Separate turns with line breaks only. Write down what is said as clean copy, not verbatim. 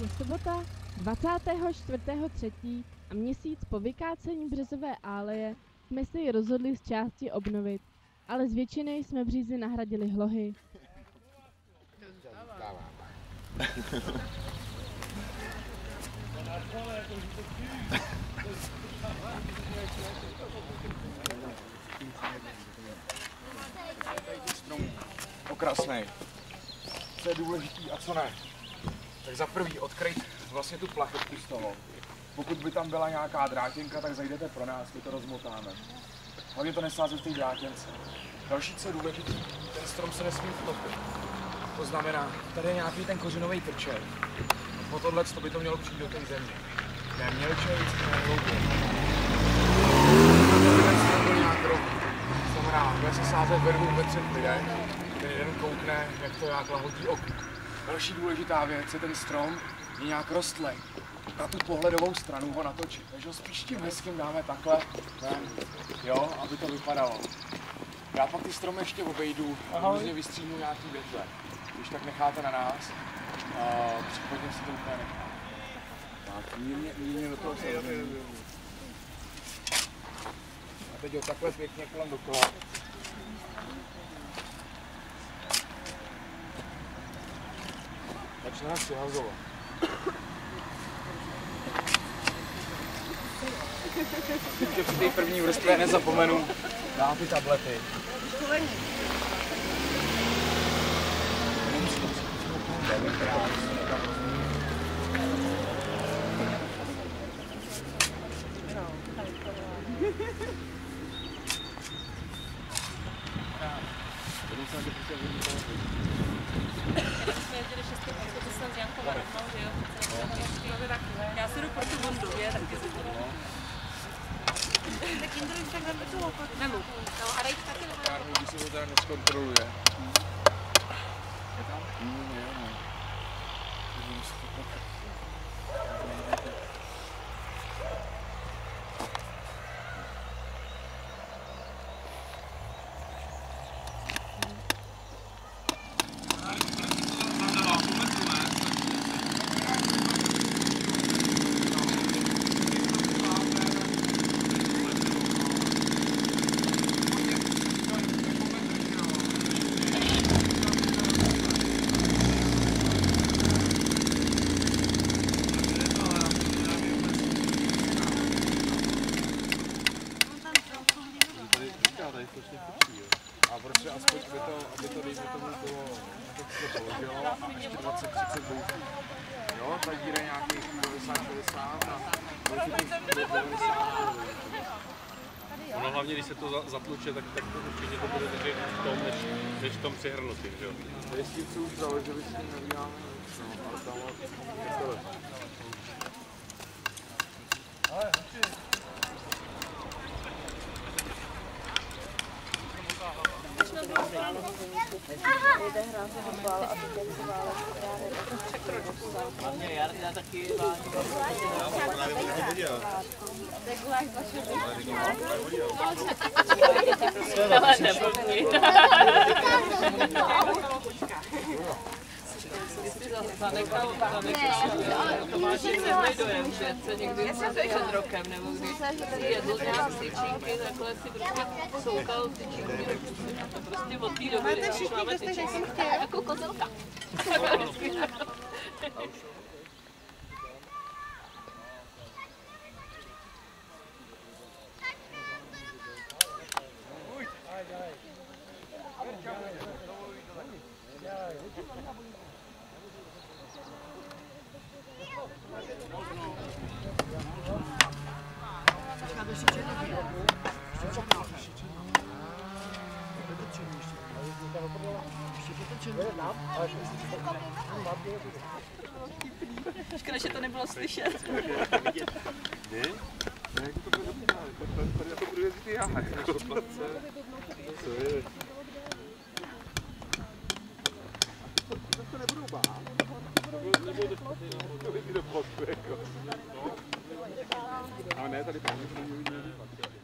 Je sobota 24.3. a měsíc po vykácení březové áleje jsme se ji rozhodli z části obnovit, ale z většiny jsme břízy nahradili hlohy.
Okrasnej. Co je důležitý a co ne. Tak za prvý odkryt vlastně tu plachetku z toho. Pokud by tam byla nějaká drátěnka, tak zajdete pro nás, my to rozmotáme. Hlavně to nesázet v té drátěnce. Další, co je důležitý, ten strom se nesmí vtopit. To znamená, tady je nějaký ten kořenový trček. Po tohle by to mělo přijít do té země. Ne mělčej, ne hlouběji. To znamená, bude se sázet ve 2, ve 3 lidech. Ten jeden koukne, jak to nějak lahodí oku. Další důležitá věc je ten strom je nějak rostlej. Na tu pohledovou stranu ho natočit. Takže ho spíš tím hezkým dáme takhle, jo, aby to vypadalo. Já pak ty stromy ještě obejdu a různě vystříhnu nějaký větve. Když tak necháte na nás, případně si to úplně necháme. Tak, mírně do toho se a teď ho takhle pěkně kolem dokola. Začneme přihazovat. Že při té první vrstvě nezapomenu dát ty tablety.
Já si jdu pro tu bundu, je taky si budu. Tak jim druhý takhle tu lokotu. Nemůžu. No a dejte taky nebo?
Pár lidí si to teda neskontroluje. Je tam? A prostě aspoň aby to dejme tomu bylo, tak se to položilo a ještě 20-30 boutů. Jo, ta díra je nějakých 50-60 a boutů 90.
Ono hlavně, když se to zatluče, tak to určitě to bude držet v tom, než v tom přihrnutým, že jo?
Tady s tím, co už založili, s tím neděláme nic, no, ale tam je to lepší. Ale,
Hlavně já taky Tomášek se dojem, že se někdy před rokem, nebo když jedl nějak tyčinky, takhle si prostě soukal tyčinky a to prostě od té doby, když máme tyčinky, jako kozelka. Škoda, že to nebylo slyšet.
Ne, jako to bude dobrý, tady na to budu jezdit já, co je? To nebudou bát. To lidi do postu, jako. Ale ne, tady tam nebudou mít.